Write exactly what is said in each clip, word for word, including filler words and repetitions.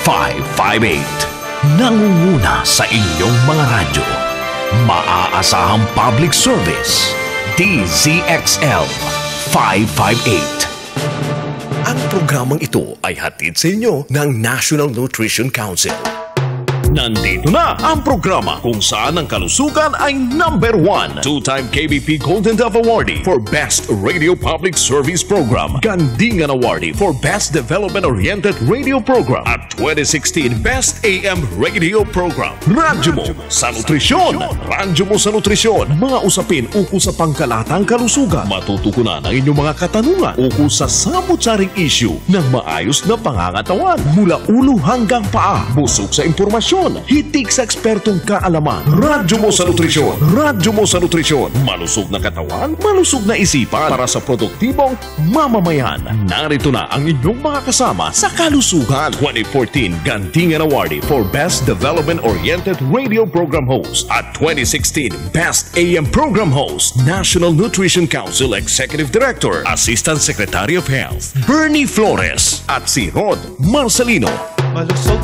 five five eight. Nangunguna sa inyong mga radyo. Maaasahang public service. D Z X L five five eight. Ang programang ito ay hatid sa inyo ng National Nutrition Council. Nandito na ang programa kung saan ang kalusugan ay number one. Two-time K B P Golden Dove Awardee for Best Radio Public Service Program. Gandingan Awardee for Best Development-Oriented Radio Program. At twenty sixteen Best A M Radio Program. Radyo mo sa nutrisyon. Radyo mo sa nutrisyon. Mga usapin ukol sa pangkalatang kalusugan. Matutukunan ang inyong mga katanungan ukol sa samot-saring issue ng maayos na pangangatawan. Mula ulo hanggang paa. Busog sa impormasyon. Hitik sa ekspertong kaalaman. Radyo mo sa nutrisyon. Radyo mo sa nutrisyon. Malusog na katawan, malusog na isipan para sa produktibong mamamayan. Narito na ang inyong mga kasama sa kalusugan. twenty fourteen Gandingan Awardee for Best Development-Oriented Radio Program Host at twenty sixteen Best A M Program Host, National Nutrition Council Executive Director, Assistant Secretary of Health, Bernie Flores at si Rod Marcelino. Malusog.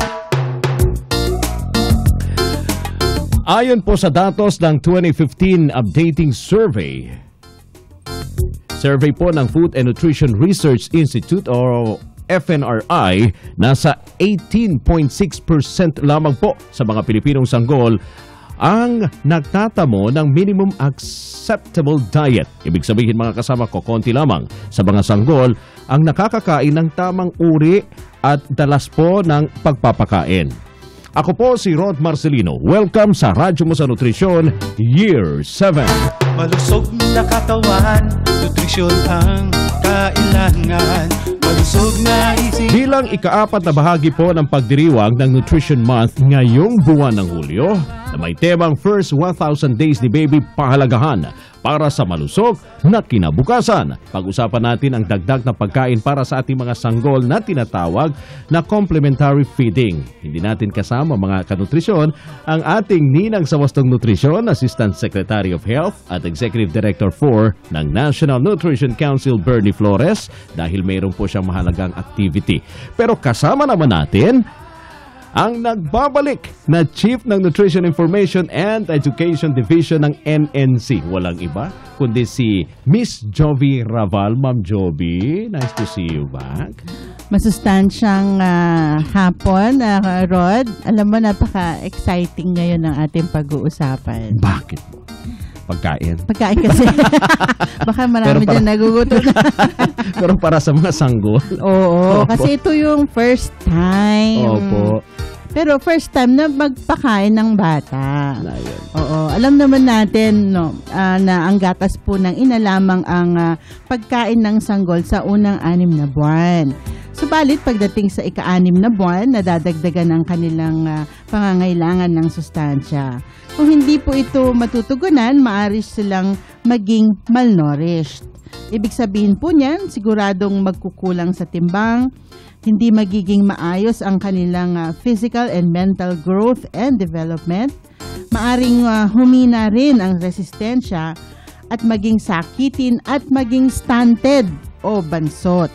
Ayon po sa datos ng twenty fifteen Updating Survey, survey po ng Food and Nutrition Research Institute o F N R I, nasa eighteen point six percent lamang po sa mga Pilipinong sanggol ang nagtatamo ng minimum acceptable diet. Ibig sabihin mga kasama ko, konti lamang sa mga sanggol ang nakakakain ng tamang uri at dalas po ng pagpapakain. Ako po si Rod Marcelino. Welcome sa Radyo Mo sa Nutrisyon, Year seven. Malusog na katawan, nutrisyon ang kailangan. Malusog na isip. Bilang ikaapat na bahagi po ng pagdiriwang ng Nutrition Month ngayong buwan ng Hulyo, na may temang First one thousand Days ni Baby Pahalagahan para sa malusog na kinabukasan. Pag-usapan natin ang dagdag na pagkain para sa ating mga sanggol na tinatawag na complementary feeding. Hindi natin kasama mga kanutrisyon ang ating ninang sa wastong nutrisyon, Assistant Secretary of Health at Executive Director four ng National Nutrition Council, Bernie Flores, dahil mayroon po siyang mahalagang activity. Pero kasama naman natin ang nagbabalik na Chief ng Nutrition Information and Education Division ng N N C. Walang iba kundi si Miss Jovi Raval. Ma'am Jovi, nice to see you back. Masustansyang uh, hapon, uh, Rod. Alam mo, napaka-exciting ngayon ng ating pag-uusapan. Bakit? Pagkain. Pagkain kasi. Baka marami para, dyan nagugutom na. Pero para sa mga sanggol. Oo, Opo. Kasi ito yung first time. Opo. Pero first time na magpakain ng bata. Ayun. Oo, alam naman natin no, uh, na ang gatas po ng ina lamang ang uh, pagkain ng sanggol sa unang anim na buwan. Subalit pagdating sa ika-anim na buwan, nadadagdagan ang kanilang uh, pangangailangan ng sustansya. Kung hindi po ito matutugunan, maaari silang maging malnourished. Ibig sabihin po niyan, siguradong magkukulang sa timbang, hindi magiging maayos ang kanilang uh, physical and mental growth and development, maaring uh, humina rin ang resistensya at maging sakitin at maging stunted o bansot.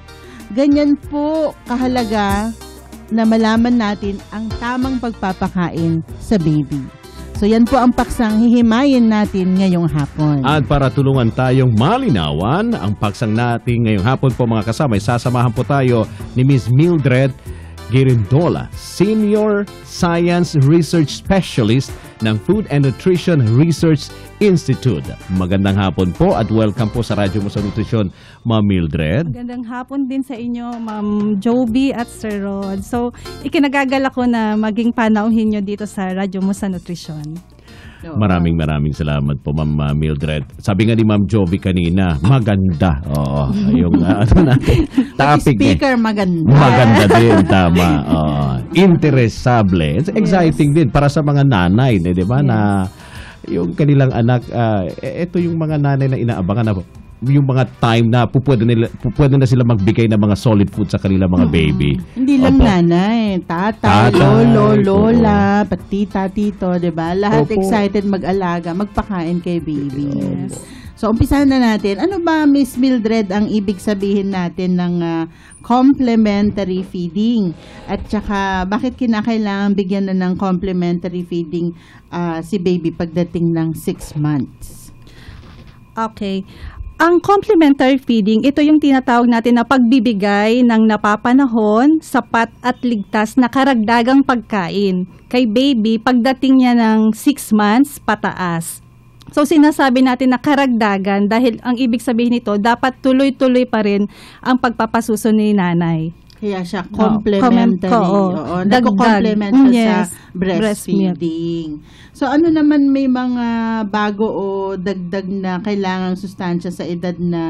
Ganyan po kahalaga na malaman natin ang tamang pagpapakain sa baby. So yan po ang paksang hihimayin natin ngayong hapon. At para tulungan tayong malinawan ang paksang natin ngayong hapon po mga kasama, sasamahan po tayo ni Miss Mildred Girindola, Senior Science Research Specialist ng Food and Nutrition Research Institute. Magandang hapon po at welcome po sa Radyo Mo sa Nutrisyon, Ma'am Mildred. Magandang hapon din sa inyo, Ma'am Joby at Sir Rod. So, ikinagagala ko na maging panauhin nyo dito sa Radyo Mo sa Nutrisyon. Maraming maraming salamat po, Ma'am uh, Mildred. Sabi nga ni Ma'am Joby kanina, maganda. Oo, yung uh, ano natin, topic eh. Speaker, maganda. Maganda din, tama. Oo. Interesable. It's exciting yes. din para sa mga nanay, di ba? Yes. Na yung kanilang anak, uh, ito yung mga nanay na inaabangan na yung mga time na pupwede, nila, pupwede na sila magbigay ng mga solid food sa kanilang mga baby. Hindi lang Opo. nanay, tatay, Tatay, lolo, oo. lola, pati tita, tito, 'di ba? Lahat Opo. excited mag-alaga, magpakain kay baby. Yes. So umpisahan na natin. Ano ba, Miss Mildred, ang ibig sabihin natin ng ah, complementary feeding? At saka bakit kinakailangan bigyan na ng complementary feeding ah, si baby pagdating ng six months? Okay. Ang complementary feeding, ito yung tinatawag natin na pagbibigay ng napapanahon, sapat at ligtas na karagdagang pagkain kay baby pagdating niya ng six months pataas. So sinasabi natin na karagdagan dahil ang ibig sabihin nito, dapat tuloy-tuloy pa rin ang pagpapasuso ni nanay. Kaya siya Oo, complementary. comment ko, oo. Oo, Dagdag. nagko-complement siya Yes, sa breast milk. breastfeeding. So ano naman may mga bago o dagdag na kailangang sustansya sa edad na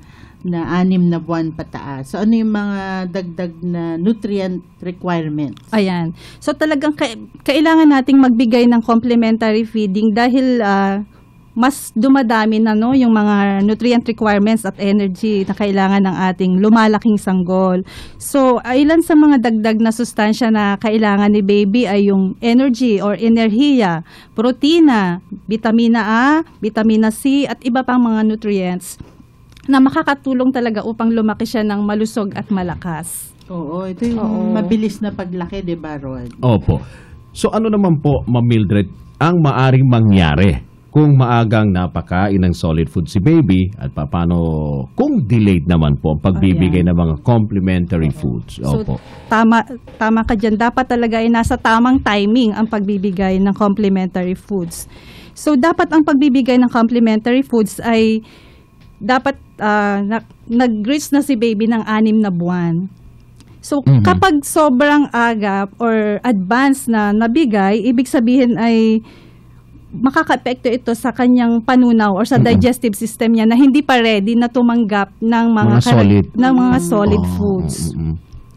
na anim na buwan pataas? So ano yung mga dagdag na nutrient requirements? Ayan. So talagang ka- kailangan nating magbigay ng complementary feeding dahil ah, mas dumadami na no yung mga nutrient requirements at energy na kailangan ng ating lumalaking sanggol. So, ah, ilan sa mga dagdag na sustansya na kailangan ni baby ay yung energy or enerhiya, protina, vitamina A, vitamina C at iba pang mga nutrients na makakatulong talaga upang lumaki siya ng malusog at malakas. Oo, ito yung Oo. mabilis na paglaki, 'di ba, Rod? Opo. So ano naman po, Ma'am Mildred, ang maaring mangyari kung maagang napakain ng solid food si baby at paano kung delayed naman po ang pagbibigay ng mga complementary foods? So, Opo. tama, tama ka dyan. Dapat talaga ay nasa tamang timing ang pagbibigay ng complementary foods. So, dapat ang pagbibigay ng complementary foods ay dapat ah, na, nag-reach na si baby ng anim na buwan. So, Mhm. kapag sobrang agap or advanced na nabigay, ibig sabihin ay makaka-epekto ito sa kanyang panunaw or sa digestive system niya na hindi pa ready na tumanggap ng mga, Mga kara- solid. ng mga solid Oh, foods. mm, mm.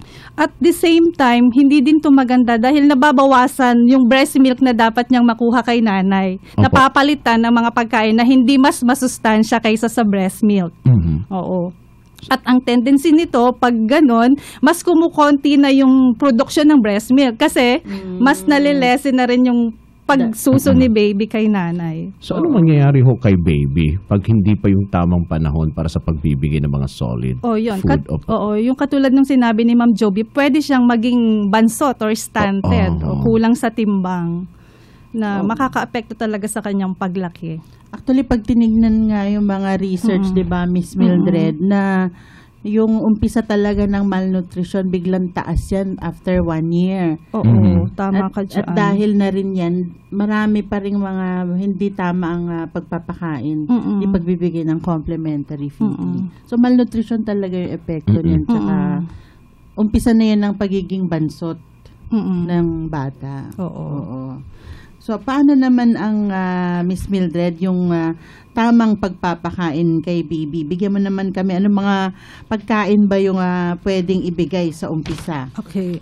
At the same time, hindi din to maganda dahil nababawasan yung breast milk na dapat niyang makuha kay nanay. Opo. Napapalitan ng mga pagkain na hindi mas masustansya kaysa sa breast milk. Mhm. Oo. At ang tendency nito, pag ganon, mas kumukonti na yung production ng breast milk kasi mas nalilesen na rin yung pagsuso ni baby kay nanay. So ano mangyayari ho kay baby pag hindi pa yung tamang panahon para sa pagbibigay ng mga solid Oh, yun. food? Kat- Opo. oo, yung katulad ng sinabi ni Ma'am Joby, pwede siyang maging bansot or stunted Oo. o kulang sa timbang na makaka-apekto talaga sa kanyang paglaki. Actually, pag tinignan nga yung mga research, Mm. 'di ba, Miss Mildred, na yung umpisa talaga ng malnutrition, biglang taas yan after one year. Oo, Mhm. tama at, ka dyan. at dahil na rin yan, marami pa rin mga hindi tama ang ah, pagpapakain, Mm-mm. yung pagbibigay ng complementary feeding. Mm-mm. So, malnutrition talaga yung epekto Mm-mm. niyan. Tsaka, umpisa na yan ng pagiging bansot Mm-mm. ng bata. Oo. Oo. So, paano naman ang ah, Miss Mildred, yung ah, tamang pagpapakain kay baby? Bigyan mo naman kami, ano mga pagkain ba yung ah, pwedeng ibigay sa umpisa? Okay.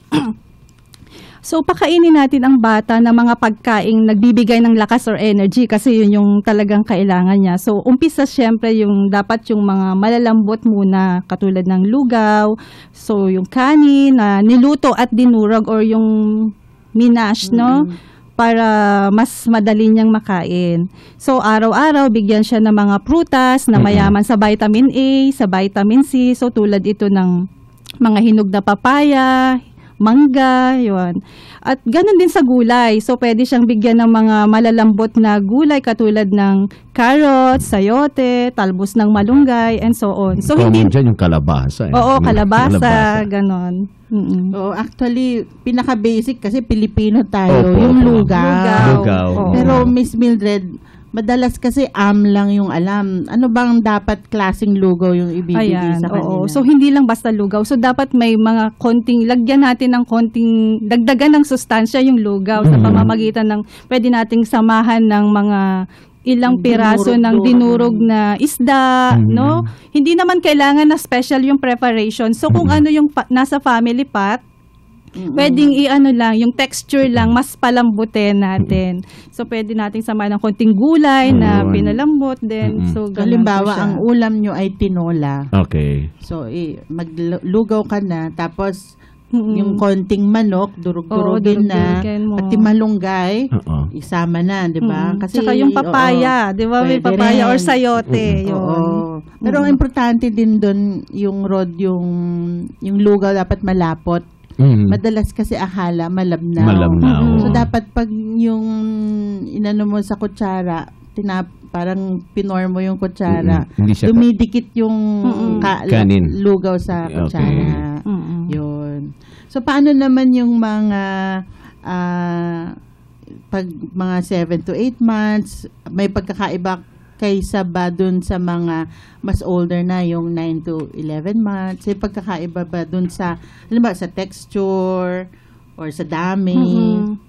So, pakainin natin ang bata ng mga pagkaing nagbibigay ng lakas or energy kasi yun yung talagang kailangan niya. So, umpisa syempre yung dapat yung mga malalambot muna katulad ng lugaw. So, yung kanin na niluto at dinurog or yung minash, no? Para mas madali niyang makain. So, araw-araw, bigyan siya ng mga prutas na mayaman sa vitamin A, sa vitamin C. So, tulad ito ng mga hinog na papaya, mangga, yun. At ganun din sa gulay. So, pwede siyang bigyan ng mga malalambot na gulay katulad ng carrots, sayote, talbos ng malunggay, and so on. So, Common hindi... dyan yung kalabasa. eh. Oo, Yung kalabasa, ganon. Mm-mm. Oo, actually, pinaka-basic kasi Pilipino tayo, Opo, yung opo. lugaw. Lugaw. Oo. Pero Miss Mildred, madalas kasi am lang yung alam. Ano bang dapat klaseng lugaw yung ibibigay Ayan, sa kanila? oo. So, hindi lang basta lugaw. So, dapat may mga konting, lagyan natin ng konting, dagdagan ng sustansya yung lugaw sa Mhm. pamamagitan ng, pwede nating samahan ng mga ilang Yung piraso ng dinurog-durog. dinurog na isda, Mhm. no? Hindi naman kailangan na special yung preparation. So, kung Mhm. ano yung pa- nasa family pot, Mm-mm. Pwedeng i-ano lang, yung texture lang, mas palambutin natin. So, pwede nating samahan ng konting gulay na Ayun. pinalambot din. Mm-mm. So, ganun Halimbawa, po siya. ang ulam nyo ay tinola. Okay. So, eh, maglugaw ka na, tapos Mm-mm. yung konting manok, durug-durugin Oo, na, durug-durugin mo. pati malunggay, Oo. isama na, di ba? Mm. Tsaka yung papaya, di ba? May pwede papaya or rin. sayote. Mm-mm. Yun. Oo. Pero ang importante din doon, yung rod, yung, yung lugaw dapat malapot. Mm. Madalas kasi akala malabnaw. Malabnaw. So, dapat pag yung inano mo sa kutsara, tinap, parang pinor mo yung kutsara, Mm-mm. Hindi siya ka- dumidikit yung Mm-mm. ka- Kanin. lugaw sa Okay. kutsara. Mm-mm. Yun. So, paano naman yung mga ah, pag mga seven to eight months, may pagkakaiba kaysa ba dun sa mga mas older na, yung nine to eleven months? May pagkakaiba ba dun sa, alam ba, sa texture or sa dami? Mm-mm.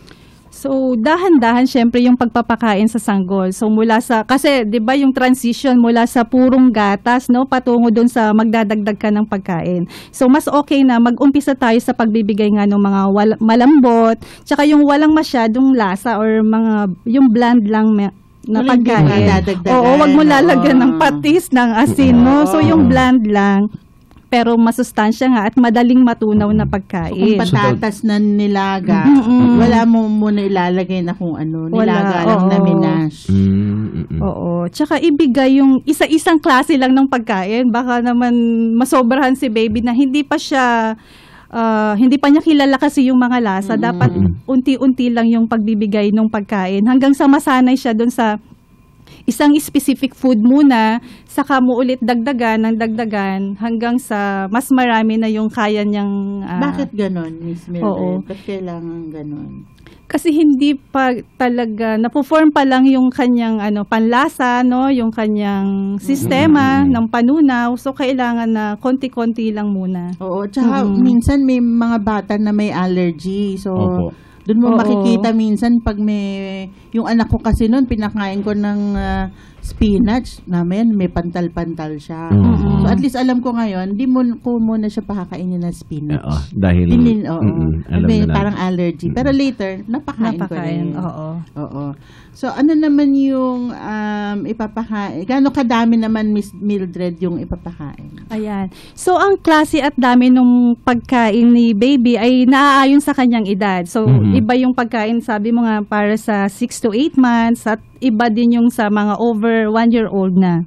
So, dahan-dahan syempre yung pagpapakain sa sanggol. So, mula sa, kasi 'di ba yung transition mula sa purong gatas, no, patungo dun sa magdadagdag ka ng pagkain. So, mas okay na mag-umpisa tayo sa pagbibigay nga ng mga wal- malambot, tsaka yung walang masyadong lasa or mga, yung bland lang me- na Wala, hindi pagkain. mo dadagdagan. Oo, wag mo lalagyan Oo. ng patis, ng asin, no. So, yung bland lang, pero masustansya nga at madaling matunaw na So, kung pagkain. patatas na nilaga, Mm-mm. wala mo muna ilalagay na kung ano, Wala, nilaga lang oo. na minash. Mm, mm-mm. Oo. Tsaka ibigay yung isa-isang klase lang ng pagkain. Baka naman masobrahan si baby na hindi pa siya, ah, hindi pa niya kilala kasi yung mga lasa. Dapat unti-unti lang yung pagbibigay ng pagkain hanggang sa masanay siya doon sa isang specific food muna, saka mo ulit dagdagan ng dagdagan hanggang sa mas marami na yung kaya niyang... ah, Bakit ganon, Miss Mildred? Oo. Ba't kailangan ganon? Kasi hindi pa talaga napo-form pa lang yung kanyang ano panlasa, no, yung kanyang sistema Mm. ng panunaw. So kailangan na konti-konti lang muna. Oo, tsaka Mm. minsan may mga bata na may allergy. So, Opo. doon mo Oo. makikita minsan pag may... Yung anak ko kasi noon, pinakain ko ng ah, spinach namin, may pantal-pantal siya. Mm. So, at least alam ko ngayon, di mo ko muna siya pakakainin ng spinach. Oo, dahil Dinin, oo. mm-mm, alam May na na. parang allergy. Pero later, napakain, ko Napakain, rin. oo. Oo. So, ano naman yung um, ipapakain? Gaano kadami naman, Miss Mildred, yung ipapakain? Ayan. So ang klase at dami ng pagkain ni baby ay naaayon sa kanyang edad. So Mhm. iba yung pagkain, sabi mo nga, para sa six to eight months at iba din yung sa mga over one year old na.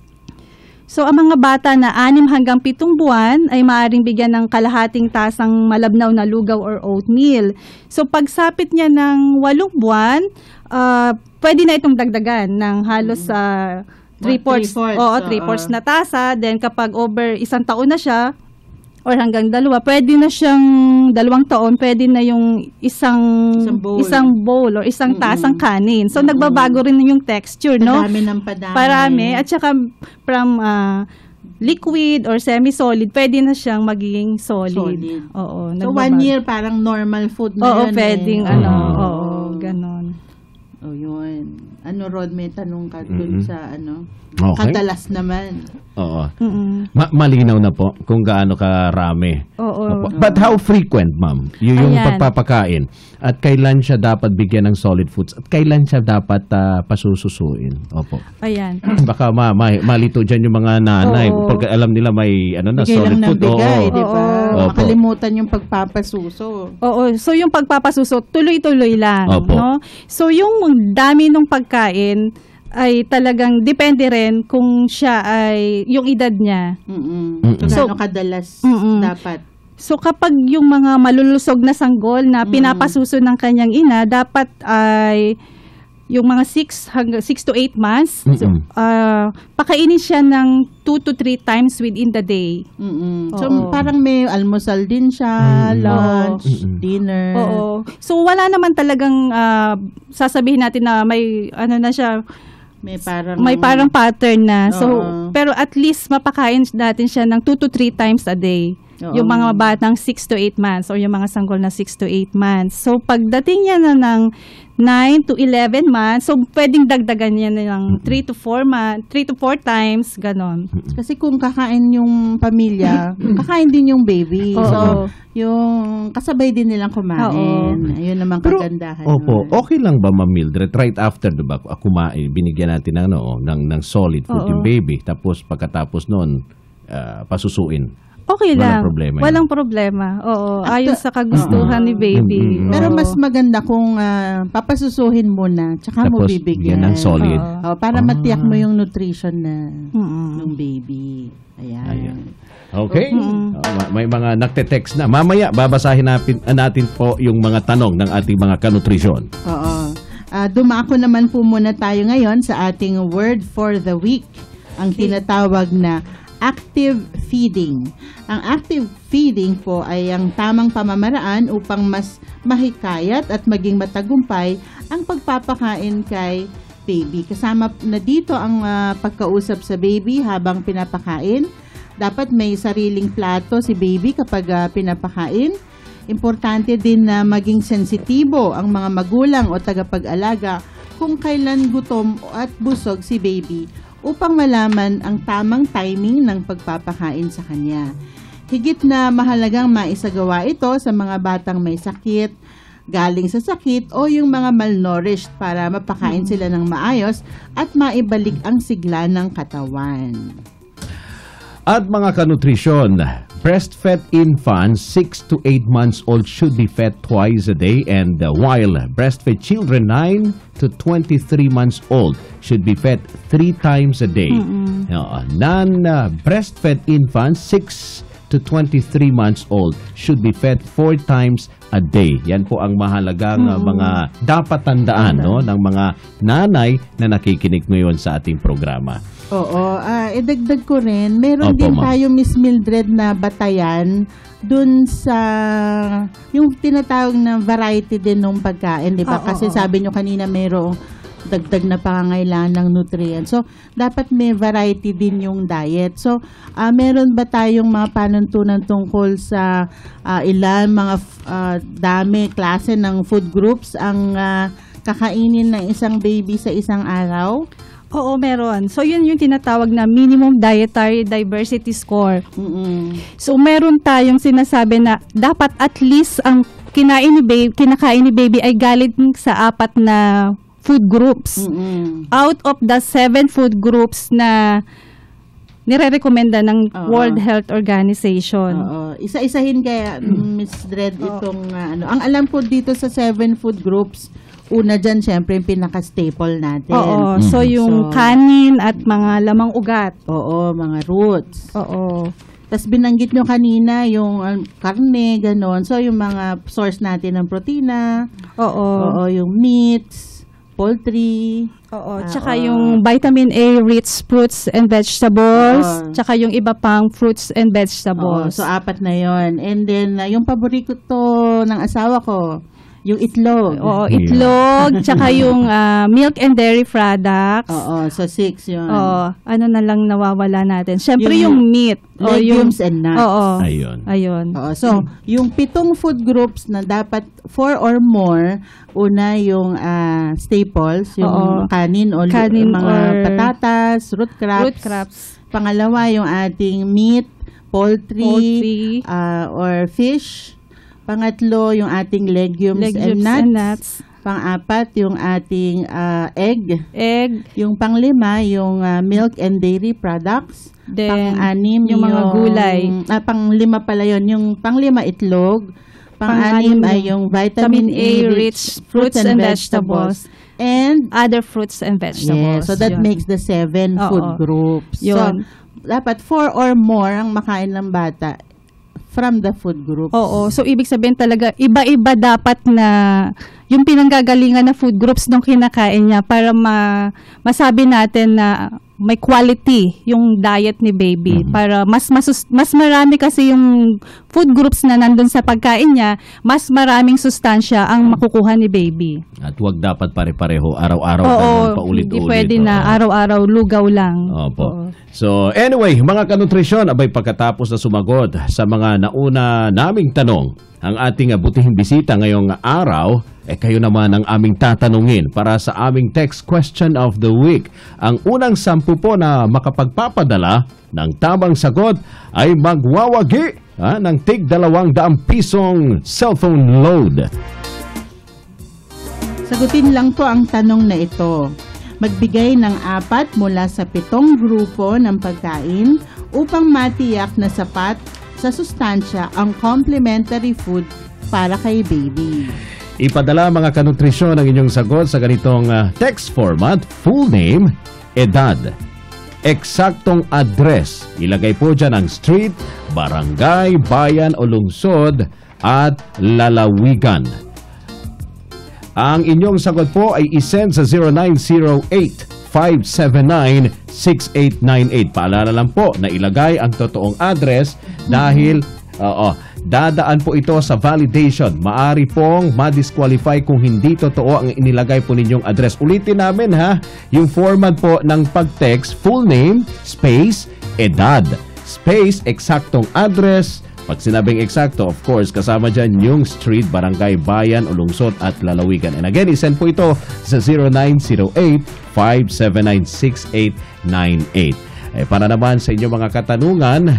So, ang mga bata na anim hanggang pitong buwan ay maaaring bigyan ng kalahating tasang malabnaw na lugaw or oatmeal. So, pagsapit niya ng walong buwan, ah, pwede na itong dagdagan ng halos sa three Mga fourths. three-fourths, Oo, oo. three fourths na tasa. Then, kapag over isang taon na siya, or hanggang dalawa, pwede na siyang dalawang taon, pwede na yung isang Isang bowl. isang bowl or isang Mm-mm. tasang kanin. So, Mm-mm. nagbabago rin yung texture, no? Padami ng padami. Parami. At saka from ah, liquid or semi-solid, pwede na siyang magiging solid. Solid. Oo. So, nagbabago. one year, parang normal food na Oo, yun pwedeng eh. ano. Mm. Oo, ganon. Oh, yun. Ano, Rod, may tanong ka dun Mm-mm. sa ano? Okay. Kadalas naman. Oo. Mm-mm. Ma- malinaw na po kung gaano karami. Oo. Opo. But how frequent, ma'am? Y- yung Ayan. pagpapakain. At kailan siya dapat bigyan ng solid foods? At kailan siya dapat ah, pasususuin? Opo. Ayan. Baka ma- ma- malito dyan yung mga nanay. Oo. Porque alam nila may ano na Bigay solid lang ng food. bigay, Oo. di ba? Oo. Makalimutan yung pagpapasuso. Oo, so yung pagpapasuso, tuloy-tuloy lang, Opo. no? So yung dami ng pagkain ay talagang depende rin kung siya ay yung edad niya. Mm-mm. Mm-mm. So, So, gaano kadalas mm-mm. dapat? So kapag yung mga malulusog na sanggol na Mm. pinapasuso ng kanyang ina, dapat ay yung mga six hanggang six to eight months, so, Mm-mm. ah, pakainin siya ng two to three times within the day. Mm-mm. So, Oo. parang may almusal din siya, Mm. lunch, Oo. dinner. Oo. So wala naman talagang ah, sasabihin natin na may ano na siya, May parang... may parang pattern na. So Oo. pero at least mapakain natin siya ng two to three times a day. Oo. Yung mga batang six to eight months or yung mga sanggol na six to eight months. So pagdating niya na ng nine to eleven months, so pwedeng dagdagan niya na ng three to four months, three to four times, ganon. Kasi kung kakain yung pamilya, kakain din yung baby. Oo. So, yung kasabay din nilang kumain. Oo. Ayun naman Pero, kagandahan. opo, nun. okay lang ba, Ma'am Mildred, right after, diba, kumain, binigyan natin ng, ano, ng, ng solid food Oo. yung baby, tapos pagkatapos noon, ah, pasusuin. Okay Walang lang. problema yun. Walang problema. Oo, At- ayon sa kagustuhan ni baby. Mm, mm, mm. Pero Oo. mas maganda kung ah, papasusuhin muna, tsaka mo Tapos, bibigyan. bigyan ng solid. Oh, Oo. para Ah. matiyak mo yung nutrition na Mm-mm. ng baby. Ayan. Ayan. Okay. Mm. Ah, may mga nagte-text na. Mamaya, babasahin natin, natin po yung mga tanong ng ating mga kanutrisyon. Oo. Ah, dumako naman po muna tayo ngayon sa ating word for the week. Ang tinatawag na active feeding. Ang active feeding po ay ang tamang pamamaraan upang mas mahikayat at maging matagumpay ang pagpapakain kay baby. Kasama na dito ang ah, pagkausap sa baby habang pinapakain. Dapat may sariling plato si baby kapag ah, pinapakain. Importante din na maging sensitibo ang mga magulang o tagapag-alaga kung kailan gutom at busog si baby upang malaman ang tamang timing ng pagpapakain sa kanya. Higit na mahalagang maisagawa ito sa mga batang may sakit, galing sa sakit o yung mga malnourished para mapakain sila ng maayos at maibalik ang sigla ng katawan. At mga kanutrisyon, breastfed infants six to eight months old should be fed twice a day, and uh, while breastfed children nine to twenty-three months old should be fed three times a day. Uh, non-breastfed infants six to twenty-three months old should be fed four times a day. Yan po ang mahalagang uh, mga dapat tandaan no, ng mga nanay na nakikinig ngayon sa ating programa. Oo, ah, idagdag ko rin, meron Opo, din ma'am. tayo, Miss Mildred, na batayan dun sa yung tinatawag na variety din ng pagkain, di ba? Oo, Kasi oo. sabi nyo kanina mayroong dagdag na pangangailangan ng nutrients. So, dapat may variety din yung diet. So, ah, meron ba tayong mga panuntunan tungkol sa ah, ilan, mga f- ah, dami, klase ng food groups ang ah, kakainin ng isang baby sa isang araw? Oo, meron. So, yun yung tinatawag na minimum dietary diversity score. Mm-mm. So, meron tayong sinasabi na dapat at least ang kinain ni baby, kinakain ni baby ay galing sa apat na food groups. Mm-mm. Out of the seven food groups na nire-recommenda ng Oo. World Health Organization. Oo. Isa-isahin kaya, Miss Dredd, itong ah, ano. Ang alam ko dito sa seven food groups, una dyan, syempre, yung pinaka-staple natin. Oo. So, Mhm. yung So, kanin at mga lamang ugat. Oo, mga roots. Oo. Tapos binanggit nyo kanina yung ah, karne, ganon. So, yung mga source natin ng protina. Oo. Oo, yung meats, poultry. Oo. Ah, Tsaka oo. yung vitamin A rich fruits and vegetables. Oo. Tsaka yung iba pang fruits and Oo, vegetables. so, apat na yon. And then, ah, yung paborito to ng asawa ko, yung itlog. Oo, itlog, tsaka yung ah, milk and dairy products. Oo, so six yun. Oo, ano na lang nawawala natin. Siyempre yung, Yung meat. O legumes and nuts. Oo. Ayun. Ayun. Oo, so, yung pitong food groups na dapat four or more, una yung ah, staples, yung Oo. kanin o li- Kanin mga or patatas, root crops. Root crops. Pangalawa, yung ating meat, poultry, Poultry. ah, or fish. Pangatlo, yung ating legumes, and Legumes nuts. and nuts. Pang-apat, yung ating ah, egg. Egg. Yung panglima, yung ah, milk and dairy products. Then, Pang-anim, yung mga gulay. Ah, panglima pala yun. Yung panglima, itlog. Pang-anim Pang-anim, ay yung vitamin, vitamin A rich fruits and vegetables. And, Other fruits and yes, vegetables. so that Yun. makes the seven Oo. food groups. Yun. So, dapat four or more ang makain ng bata from the food groups. Oo. So, ibig sabihin talaga, iba-iba dapat na yung pinanggagalingan na food groups nung kinakain niya para ma masabi natin na may quality yung diet ni baby Mhm. para mas masus- mas marami kasi yung food groups na nandun sa pagkain niya, mas maraming sustansya ang makukuha ni baby. At wag dapat pare-pareho araw-araw Oo, ganun, paulit-ulit. hindi pwede Oo. na araw-araw lugaw lang. Opo. Oo. So anyway, mga kanutrisyon, abay pagkatapos na sumagot sa mga nauna naming tanong, ang ating butihing bisita ngayong araw, eh kayo naman ang aming tatanungin para sa aming text question of the week. Ang unang sampu po na makapagpapadala ng tamang sagot ay magwawagi ha, ng tig dalawang daang pisong cellphone load. Sagutin lang po ang tanong na ito. Magbigay ng apat mula sa pitong grupo ng pagkain upang matiyak na sapat sa sustansya ang complementary food para kay baby. Ipadala mga kanutrisyon ang inyong sagot sa ganitong uh, text format, full name, edad, eksaktong address. Ilagay po dyan ang street, barangay, bayan o lungsod at lalawigan. Ang inyong sagot po ay isend sa zero nine zero eight, five seven nine, six eight nine eight. Paalala lang po na ilagay ang totoong address dahil oo, dadaan po ito sa validation. Maari pong ma-disqualify kung hindi totoo ang inilagay po ninyong address. Ulitin namin ha, yung format po ng pag-text, full name, space, edad, space, eksaktong address. Pag sinabing eksakto, of course, kasama dyan yung street, barangay, bayan, o lungsod at lalawigan. And again, isend po ito sa zero nine zero eight, five seven nine, six eight nine eight. Eh, para naman sa inyong mga katanungan,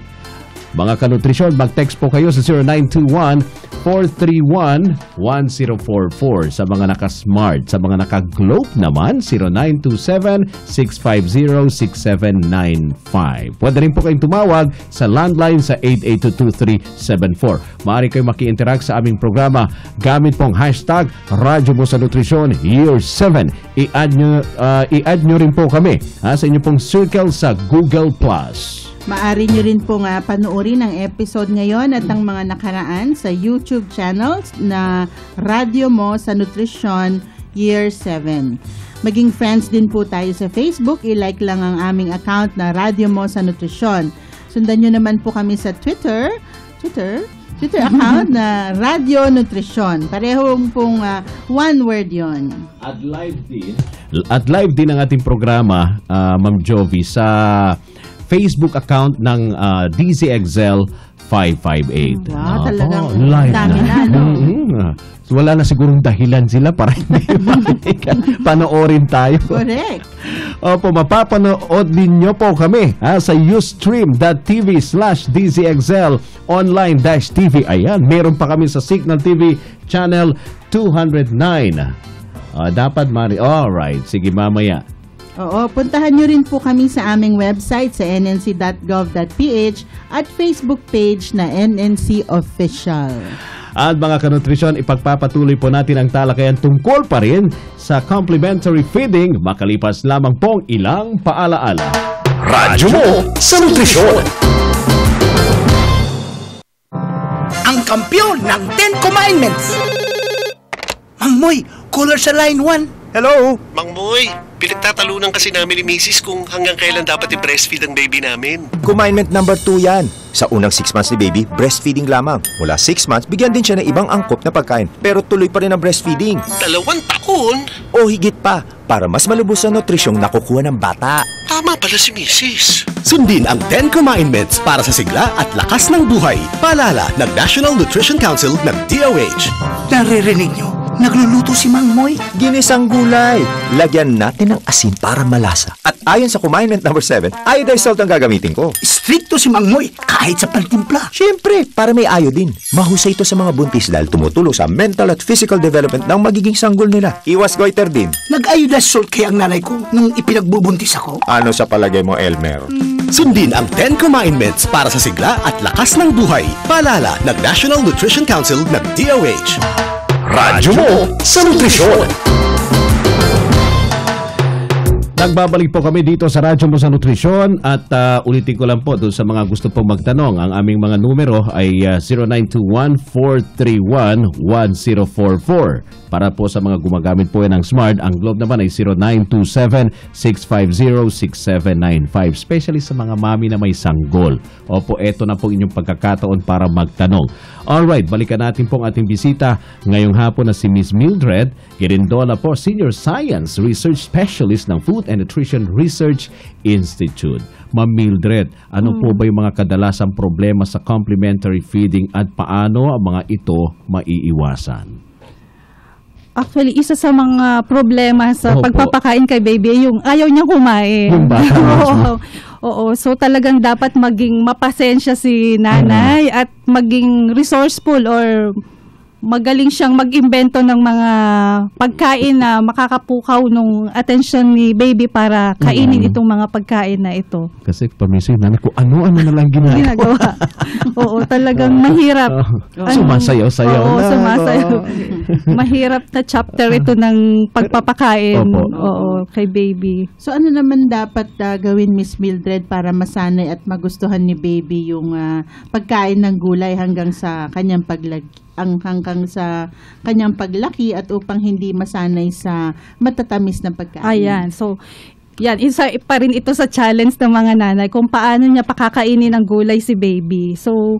mga kanutrisyon, mag-text po kayo sa zero nine two one, four three one, one zero four four. Sa mga naka-smart, sa mga naka-globe naman, zero nine two seven, six five zero, six seven nine five. Pwede rin po kayong tumawag sa landline sa eight eight two, two three seven four. Maaari kayong maki-interact sa aming programa gamit pong hashtag Radyo Mo sa Nutrisyon Year seven. I-add nyo, uh, i-add nyo rin po kami ha, sa inyong pong circle sa Google Plus. Maaari nyo rin po nga panoorin ang episode ngayon at ang mga nakaraan sa YouTube channels na Radyo Mo sa Nutrisyon Year seven. Maging friends din po tayo sa Facebook. I-like lang ang aming account na Radyo Mo sa Nutrisyon. Sundan nyo naman po kami sa Twitter. Twitter? Twitter account na Radyo Nutrisyon. Parehong pong uh, one word yon. At live din. At live din ang ating programa, uh, Ma'am Jovi, sa Facebook account ng uh, D Z X L five five eight. Wow, Opo, talagang live dami na, no? Mm-hmm. So, wala na sigurong dahilan sila para hindi makinig. Panoorin tayo. Correct. Opo, mapapanood ninyo po kami ha, sa ustream.tv slash DZXL online dash TV. Ayan, meron pa kami sa Signal T V channel two oh nine. Uh, dapat mari. Alright, sige mamaya. Oo, puntahan nyo rin po kami sa aming website sa n n c dot gov dot p h at Facebook page na N N C Official. At mga kanutrisyon, ipagpapatuloy po natin ang talakayan tungkol pa rin sa complementary feeding makalipas lamang pong ilang paalaala. Radyo Mo sa Nutrisyon. Ang kampiyon ng Ten Commandments. Mang Moy, caller sa line one. Hello? Mang Moy, pinagtatalunan kasi namin ni Missus kung hanggang kailan dapat i-breastfeed ang baby namin. Commandment number two yan. Sa unang six months ni baby, breastfeeding lamang. Mula six months, bigyan din siya ng ibang angkop na pagkain. Pero tuloy pa rin ang breastfeeding. Dalawang taon? O higit pa, para mas malubos sa nutrisyong nakukuha ng bata. Tama pala si Missus Sundin ang Ten Commandments para sa sigla at lakas ng buhay. Paalala ng National Nutrition Council ng D O H. Naririnig nyo? Nagluluto si Mang Moy. Ginisang gulay. Lagyan natin ng asin para malasa. At ayon sa commandment number seven, iodized salt ang gagamitin ko. Stricto si Mang Moy kahit sa pantimpla. Siyempre, para may iodine. Mahusay ito sa mga buntis dahil tumutulong sa mental at physical development ng magiging sanggol nila. Iwas goiter din. Nag-iodized salt kaya ang nanay ko nung ipinagbubuntis ako. Ano sa palagay mo, Elmer? Sundin ang Ten Commandments para sa sigla at lakas ng buhay. Paalala ng National Nutrition Council ng D O H. Radyo Mo sa Nutrisyon. Nagbabalik po kami dito sa Radyo Mo sa Nutrisyon at uh, ulitin ko lang po doon sa mga gusto pong magtanong. Ang aming mga numero ay uh, zero nine two one, four three one, one zero four four. Para po sa mga gumagamit po yan ng Smart, ang Globe naman ay zero nine two seven, six five zero, six seven nine five. Especially sa mga mami na may sanggol. Opo, eto na po inyong pagkakataon para magtanong. Alright, balikan natin pong ating bisita ngayong hapon na si Miss Mildred Girindola po, Senior Science Research Specialist ng Food and Nutrition Research Institute. Ma'am Mildred, ano hmm. po ba yung mga kadalasang problema sa complementary feeding at paano ang mga ito maiiwasan? Actually, isa sa mga problema sa Opo. pagpapakain kay baby, yung ayaw niyang kumain. Yung bata Oo. Oo. So talagang dapat maging mapasensya si nanay at maging resourceful or magaling siyang mag-imbento ng mga pagkain na makakapukaw nung attention ni baby para kainin Mm. itong mga pagkain na ito. Kasi paminsan yung nanay ko, ano-ano na lang ginagawa. Ginagawa. Oo, talagang mahirap. Oh. Sumasayaw-sayaw Oo, na. sumasayaw. Mahirap na chapter ito ng pagpapakain. Opo. Oo, kay baby. So ano naman dapat uh, gawin, Miss Mildred, para masanay at magustuhan ni baby yung uh, pagkain ng gulay hanggang sa kanyang paglag ang hanggang sa kanyang paglaki at upang hindi masanay sa matatamis na pagkain. Ayan. So, yan, isa pa rin ito sa challenge ng mga nanay kung paano niya pakakainin ng gulay si baby. So,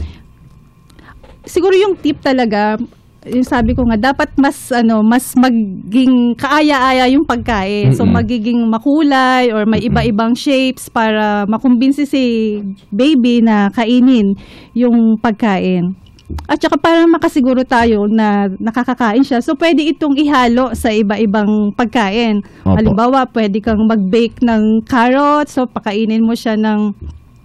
siguro yung tip talaga, yung sabi ko nga, dapat mas ano mas maging kaaya-aya yung pagkain. So, Mm-mm. magiging makulay or may iba-ibang shapes para makumbinsi si baby na kainin yung pagkain. At saka para makasiguro tayo na nakakakain siya, so pwede itong ihalo sa iba-ibang pagkain. Opo. Halimbawa, pwede kang mag-bake ng carrots, so pakainin mo siya ng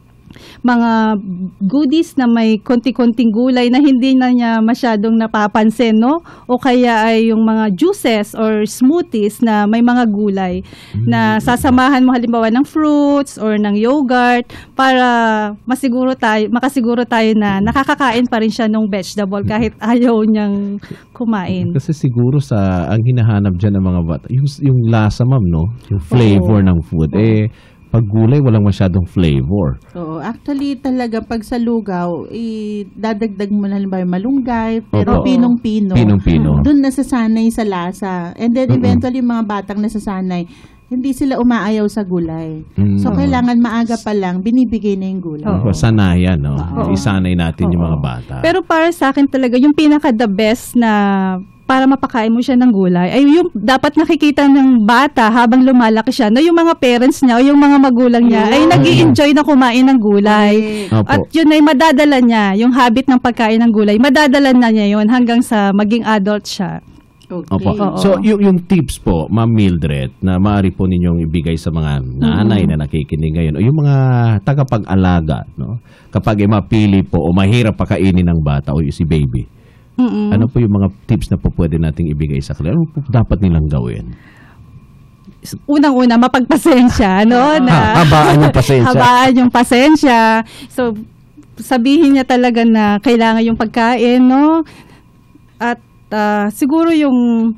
mga goodies na may konti-konting gulay na hindi na niya masyadong napapansin, no? O kaya ay yung mga juices or smoothies na may mga gulay na sasamahan mo halimbawa ng fruits or ng yogurt para masiguro tayo, makasiguro tayo na nakakakain pa rin siya ng vegetable kahit ayaw niyang kumain. Kasi siguro sa ang hinahanap dyan ng mga bata, yung, yung lasa, ma'am, no? Yung flavor Oo. ng food. Eh, pag gulay, walang masyadong flavor. Oo, actually talaga pag sa lugaw, eh, dadagdag mo na halimbawa yung malunggay, pero Opo. pinong-pino. Pinong-pino. Doon nasasanay sa lasa. And then Mm-mm. eventually yung mga batang nasasanay, hindi sila umaayaw sa gulay. Mm. So kailangan maaga pa lang, binibigay na yung gulay. Oo. Sanayan, no? Oo. Isanay natin yung Oo. mga bata. Pero para sa akin talaga, yung pinaka-the best na para mapakain mo siya ng gulay, ay yung dapat nakikita ng bata habang lumalaki siya, na yung mga parents niya o yung mga magulang niya ay nag-i-enjoy na kumain ng gulay. Opo. At yun ay madadala niya, yung habit ng pagkain ng gulay, madadala na niya yun hanggang sa maging adult siya. Okay. Opo. Oo. So, yung, yung tips po, Ma'am Mildred, na maaari po ninyong ibigay sa mga nanay na nakikinig ngayon, o yung mga tagapag-alaga, no? Kapag ay mapili po o mahirap pakainin ng bata o yung si baby, Mm-mm. ano po yung mga tips na po pwede nating ibigay sa kanila? Ano po dapat nilang gawin? Unang-una, mapagpasensya, no? Na, Ha, habaan yung pasensya. habaan yung pasensya. So, sabihin niya talaga na kailangan yung pagkain, no? At ah, siguro yung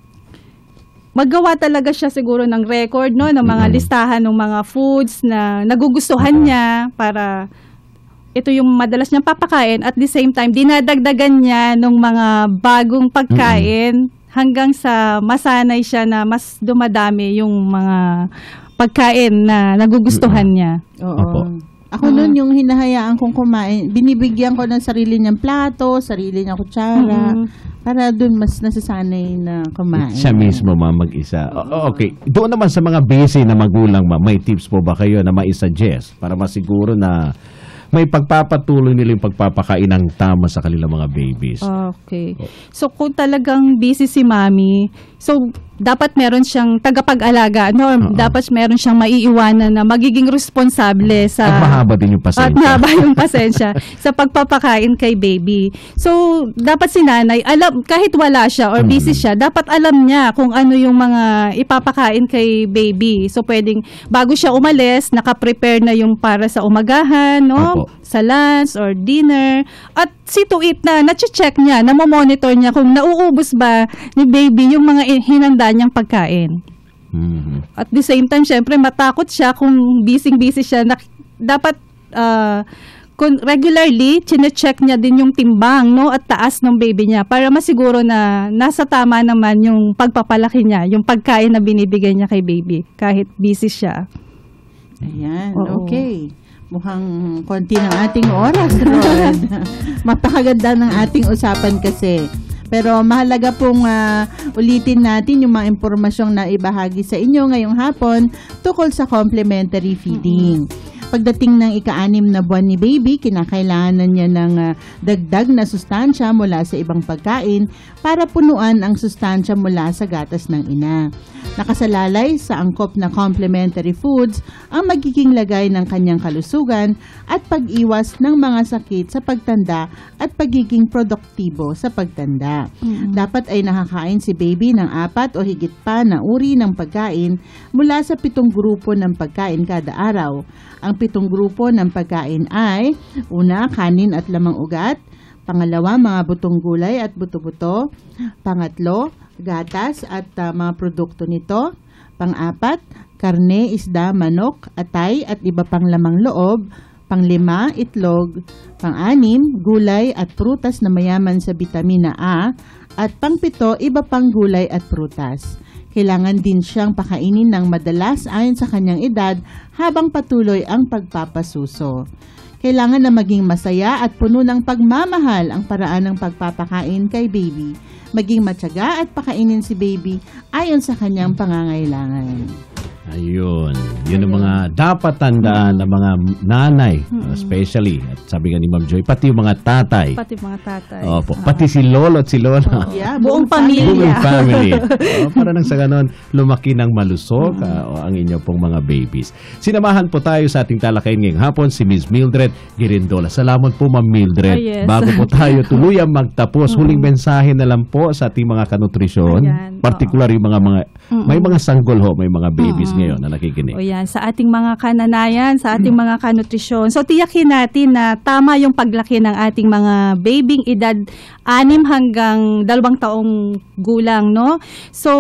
maggawa talaga siya siguro ng record, no? Ng mga Mm. listahan ng mga foods na nagugustuhan niya para ito yung madalas niyang papakain, at the same time dinadagdagan niya ng mga bagong pagkain hanggang sa masanay siya na mas dumadami yung mga pagkain na nagugustuhan niya. Oo. Opo. Ako noon yung hinahayaan kong kumain, binibigyan ko ng sarili niyang plato, sarili niyang kutsara, Mm-mm. para doon mas nasasanay na kumain. Siya mismo, ma'am, mag-isa. O- okay. Doon naman sa mga busy na magulang, ma'am, may tips po ba kayo na mai-suggest para masiguro na may pagpapatuloy nila yung pagpapakain ng tama sa kanilang mga babies? Okay. So, kung talagang busy si mami, so, dapat meron siyang tagapag-alaga, no? Oo. Dapat meron siyang maiiwanan na magiging responsable sa... At mahaba din yung At pasensya. mahaba yung pasensya sa pagpapakain kay baby. So, dapat si nanay, alam, kahit wala siya or busy Mm. siya, dapat alam niya kung ano yung mga ipapakain kay baby. So, pwedeng, bago siya umalis, nakaprepare na yung para sa umagahan, no? Opo. Sa lunch or dinner. At see to it na, nache-check niya, namomonitor niya kung nauubos ba ni baby yung mga hinanda niyang pagkain. Mhm. At the same time, syempre, matakot siya kung busy-busy siya. Na, dapat, ah, kun regularly chine-check niya din yung timbang, no, at taas ng baby niya para masiguro na nasa tama naman yung pagpapalaki niya, yung pagkain na binibigay niya kay baby kahit busy siya. Ayan, Oo. okay. Mukhang konti ng ating oras, Rod. Mapakaganda ng ating usapan kasi. Pero mahalaga pong uh, ulitin natin yung mga impormasyong na ibahagi sa inyo ngayong hapon tungkol sa complementary feeding. Pagdating ng ika-anim na buwan ni baby, kinakailangan niya ng uh, dagdag na sustansya mula sa ibang pagkain para punuan ang sustansya mula sa gatas ng ina. Nakasalalay sa angkop na complementary foods ang magiging lagay ng kanyang kalusugan at pag-iwas ng mga sakit sa pagtanda at pagiging produktibo sa pagtanda. Mm-hmm. Dapat ay nakakain si baby ng apat o higit pa na uri ng pagkain mula sa pitong grupo ng pagkain kada araw. Ang pitong grupo ng pagkain ay una, kanin at lamang ugat, pangalawa, mga butong gulay at buto-buto, pangatlo, gatas at uh, mga produkto nito, pang-apat, karne, isda, manok, atay at iba pang lamang loob, panglima, itlog, pang-anim, gulay at prutas na mayaman sa bitamina A, at pang-pito, iba pang gulay at prutas. Kailangan din siyang pakainin ng madalas ayon sa kanyang edad habang patuloy ang pagpapasuso. Kailangan na maging masaya at puno ng pagmamahal ang paraan ng pagpapakain kay baby. Maging matyaga at pakainin si baby ayon sa kanyang pangangailangan. Ayun. Yun ang mga dapat tandaan ng mga nanay, Mm-hmm. especially. At sabi nga ni Ma'am Joy, pati yung mga tatay. Pati mga tatay. Opo, pati si lolo at si lola. Yeah, Buong buong pamilya. Buong family. O, para nang sa ganon, lumaki ng malusog ah, o ang inyo pong mga babies. Sinamahan po tayo sa ating talakayin ngayong hapon, si Miz Mildred Girindola. Salamat po, Ma'am Mildred. Oh, yes. Bago po tayo tuluyang magtapos, huling mensahe na lang po sa ating mga kanutrisyon. Ayan, Particular yung mga, mga may mga sanggol ho, may mga babies ngayon na nakikinig. O yan, sa ating mga kananayan, sa ating mga kanutrisyon. So, tiyakin natin na tama yung paglaki ng ating mga babying edad anim hanggang dalawang taong gulang, no? So,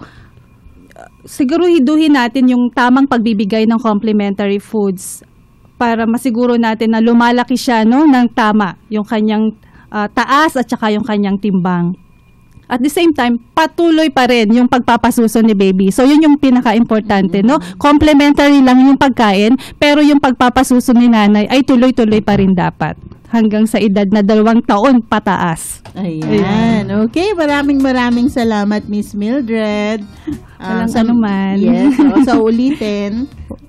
siguraduhin natin yung tamang pagbibigay ng complementary foods para masiguro natin na lumalaki siya, no, ng tama, yung kanyang uh, taas at saka yung kanyang timbang. At the same time, patuloy pa rin yung pagpapasuso ni baby. So, yun yung pinaka-importante, no? Complementary lang yung pagkain, pero yung pagpapasuso ni nanay ay tuloy-tuloy pa rin dapat. Hanggang sa edad na dalawang taon pataas. Ayan. Okay, maraming maraming salamat, Miss Mildred. Walang sa- anuman. Yes, o, sa ulitin.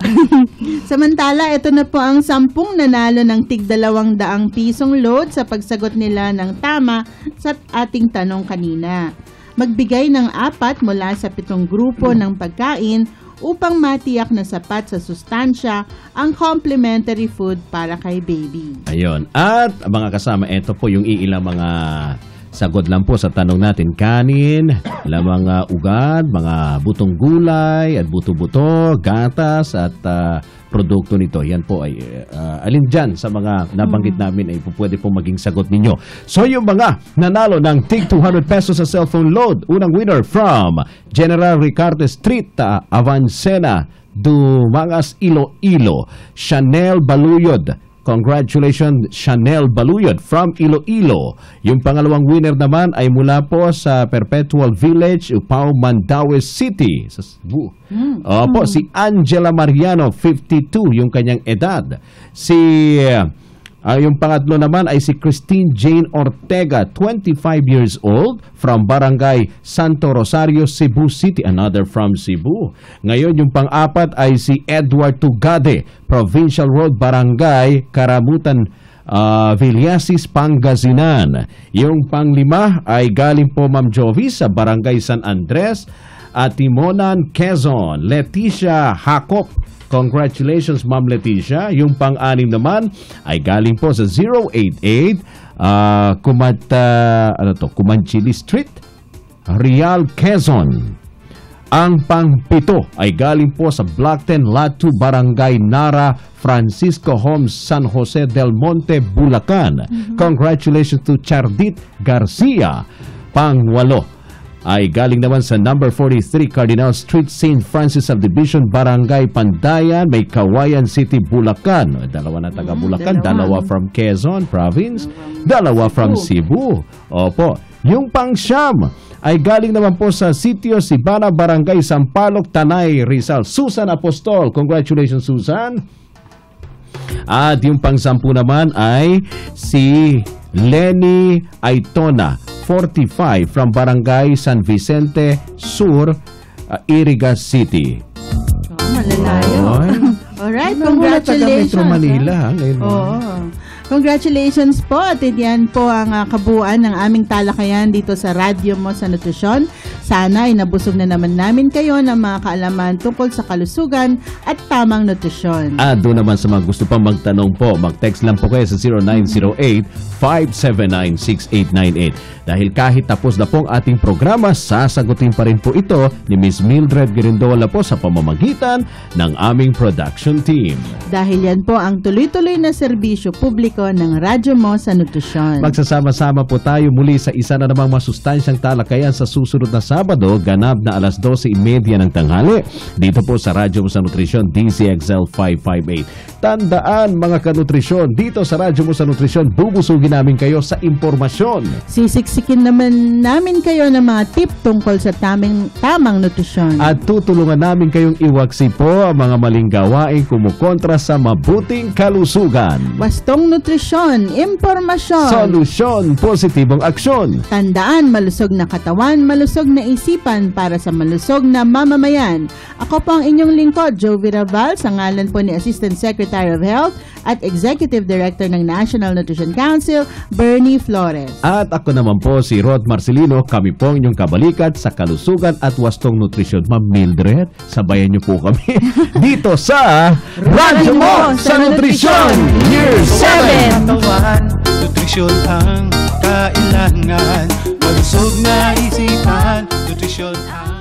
Samantala, ito na po ang sampung nanalo ng tig dalawang daang pisong load sa pagsagot nila ng tama sa ating tanong kanina. Magbigay ng apat mula sa pitong grupo ng pagkain upang matiyak na sapat sa sustansya ang complementary food para kay baby. Ayun. At mga kasama, ito po yung iilang mga sagot lang po sa tanong natin. Kanin, lamang uh, ugat, mga butong gulay at buto-buto, gatas at uh, produkto nito. Yan po ay uh, alin dyan sa mga nabanggit namin ay pwede po maging sagot ninyo. So yung mga nanalo ng tig two hundred pesos sa cellphone load, unang winner from General Ricardo Street, uh, Avancena, Dumangas, Iloilo, Chanel Baluyod. Congratulations, Chanel Baluyod from Iloilo. Yung pangalawang winner naman ay mula po sa Perpetual Village, Upao, Mandaue City, sa Cebu. Mm. Opo, mm. si Angela Mariano, fifty-two, yung kanyang edad. Si uh, yung pangatlo naman ay si Christine Jane Ortega, twenty-five years old, from Barangay Santo Rosario, Cebu City. Another from Cebu. Ngayon, yung pang-apat ay si Edward Tugade, Provincial Road, Barangay Karamutan, uh, Villasis, Pangasinan. Yung panglima ay galing po Ma'am Jovi sa Barangay San Andres, Atimonan, Quezon. Leticia Hakop. Congratulations, Ma'am Leticia. Yung pang-anim naman ay galing po sa zero eight eight uh, Kumata, ano to, Kumanchili Street, Real, Quezon. Ang pang-pito ay galing po sa Block ten, Lot two, Barangay Nara, Francisco Homes, San Jose del Monte, Bulacan. Mm-hmm. Congratulations to Chardit Garcia. Pang-walo ay galing naman sa number forty-three Cardinal Street, Saint Francis Subdivision, Barangay Pandayan, may Kawayan City, Bulacan. Dalawa na taga Bulacan, dalawa. dalawa from Quezon Province, dalawa from Cebu. Opo. Yung pangsyam ay galing naman po sa Sitio Sibana, Barangay Sampaloc, Tanay, Rizal. Susan Apostol. Congratulations, Susan. At yung pangsampu naman ay si Lenny Aitona, forty-five, from Barangay San Vicente Sur, uh, Iriga City. Oh, malalayo. Alright, congratulations. Metro Manila, ha? Ngayon. Oo. Congratulations po at yan po ang uh, kabuuan ng aming talakayan dito sa radyo mo sa nutrisyon. Sana ay nabusog na naman namin kayo ng mga kaalaman tungkol sa kalusugan at tamang nutrisyon. At doon naman sa mga gusto pang magtanong po, mag-text lang po kayo sa zero nine zero eight, five seven nine, six eight nine eight. Dahil kahit tapos na pong ating programa, sasagutin pa rin po ito ni Miss Mildred Girindola po sa pamamagitan ng aming production team. Dahil yan po ang tuloy-tuloy na serbisyo publiko ng radyo mo sa nutrisyon. Magsasama-sama po tayo muli sa isa na namang masustansyang talakayan sa susunod na Sabado, ganap na alas dose thirty ng tanghali. Dito po sa radyo mo sa nutrisyon, D Z X L five five eight. Tandaan mga kanutrisyon, dito sa radyo mo sa nutrisyon, bubusugin namin kayo sa impormasyon. Sisiksikin naman namin kayo ng mga tip tungkol sa tamang, tamang nutrisyon. At tutulungan namin kayong iwaksi po ang mga maling gawain kumukontra sa mabuting kalusugan. Wastong nutrisyon, impormasyon, solusyon, positibong aksyon. Tandaan, malusog na katawan, malusog na isipan para sa malusog na mamamayan. Ako po ang inyong lingkod, Jovi Raval, sa ngalan po ni Assistant Secretary of Health at Executive Director ng National Nutrition Council, Bernie Flores. At ako naman po si Rod Marcelino, kami po ang inyong kabalikat sa kalusugan at wastong nutrisyon. Ma'am Mildred, sabayan niyo po kami dito sa Radyo Mo sa Nutrisyon Year seven. Katawan, nutrisyon ang kailangan. Malusog na isipan, nutrisyon ang